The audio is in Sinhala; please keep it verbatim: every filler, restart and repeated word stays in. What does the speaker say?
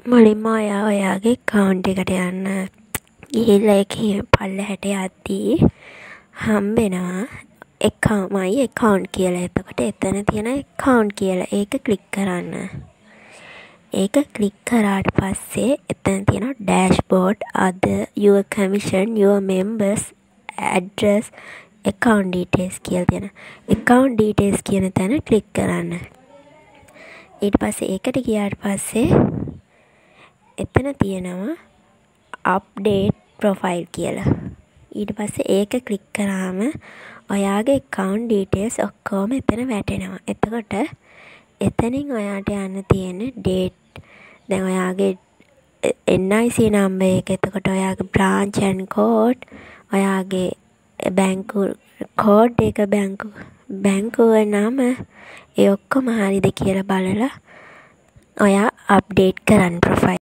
මුලින්ම ඔයා ඔයාගේ account එකට යන්න. ගිහිල්ලා ඒකේ පල්ලෙහාට යද්දී හම්බෙනවා account my account කියලා. එතකොට එතන තියෙන account කියලා. ඒක ක්ලික් කරන්න. ඒක ක්ලික් කරාට පස්සේ එතන තියෙනවා dashboard, other, your commission, your members, address, account details කියලා තියෙනවා. account details කියන තැන ක්ලික් කරන්න. ඊට පස්සේ ඒකට ගියාට පස්සේ එතන තියෙනවා update profile කියලා. ඊට පස්සේ ඒක ක්ලික් කරාම ඔයාගේ account details ඔක්කොම එතන වැටෙනවා. එතකොට එතනින් ඔයාට යන්න තියෙන්නේ date. දැන් ඔයාගේ N I C number එක, එතකොට ඔයාගේ branch and code, ඔයාගේ බැංකු කෝඩ් එක, බැංකු බැංකුවේ නම, ඒ ඔක්කොම හරියද කියලා බලලා ඔයා අප්ඩේට් කරන්න profile